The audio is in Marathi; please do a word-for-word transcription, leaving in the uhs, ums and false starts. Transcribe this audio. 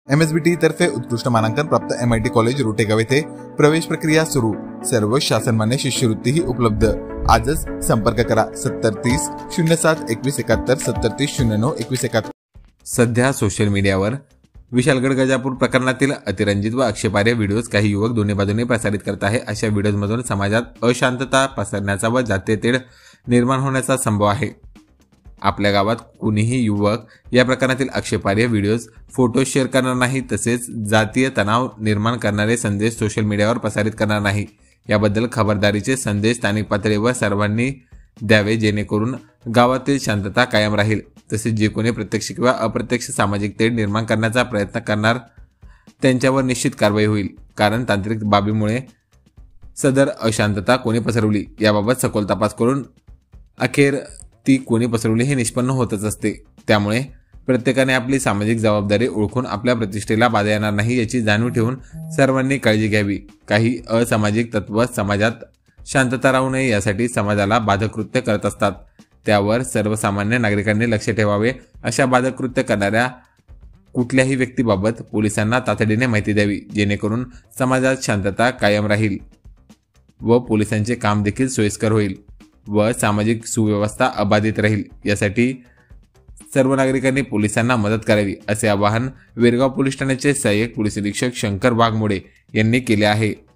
एम एस बी टी तर्फे उत्कृष्ट मानांकन प्राप्त M I T college Rotegaon येथे प्रवेश प्रक्रिया सुरू। सर्व शासनमान्य शिष्यवृत्तीही उपलब्ध। आजच संपर्क करा सत्तर तीस शून्य सात एकवीस एकाहत्तर सत्तर तीस शून्य नऊ एकवीस एकाहत्तर। सध्या सोशल मीडियावर विशालगड गजापूर प्रकरणातील अतिरंजित व आक्षेपार्ह व्हिडिओज काही युवक दोन्ही बाजूने प्रसारित करत आहे। अशा व्हिडिओजमधून समाजात अशांतता पसरण्याचा व जातीय तेढ निर्माण होण्याचा संभव आहे। आपल्या गावात कुणीही युवक या प्रकरणातील आक्षेपार्ह व्हिडिओज फोटो शेअर करणार नाही, तसेच जातीय तणाव निर्माण करणारे संदेश सोशल मीडियावर प्रसारित करणार नाही। याबद्दल खबरदारीचे संदेश स्थानिक पातळीवर सर्वांनी द्यावे, जेणेकरून गावातील शांतता कायम राहील। तसेच जे कोणी प्रत्यक्ष किंवा अप्रत्यक्ष सामाजिक तेढ निर्माण करण्याचा प्रयत्न करणार त्यांच्यावर निश्चित कारवाई होईल, कारण तांत्रिक बाबीमुळे सदर अशांतता कोणी पसरवली याबाबत सखोल तपास करून अखेर ती कोणी पसरवली हे निष्पन्न होतच असते। त्यामुळे प्रत्येकाने आपली सामाजिक जबाबदारी ओळखून आपल्या प्रतिष्ठेला बाधा येणार नाही याची जाणीव ठेवून सर्वांनी काळजी घ्यावी। काही असामाजिक तत्व समाजात शांतता राहू नये यासाठी समाजाला बाधक कृत्य करत असतात, त्यावर सर्वसामान्य नागरिकांनी लक्ष ठेवावे। अशा बाधक कृत्य करणाऱ्या कुठल्याही व्यक्तीबाबत पोलिसांना तातडीने माहिती द्यावी, जेणेकरून समाजात शांतता कायम राहील व पोलिसांचे काम देखील सोयीस्कर होईल व सामाजिक सुव्यवस्था अबाधित राहील। यासाठी सर्व नागरिकांनी पोलिसांना मदत करावी, असे आवाहन वेरगाव पोलीस ठाण्याचे सहाय्यक पोलीस निरीक्षक शंकर वाघमोडे यांनी केले आहे।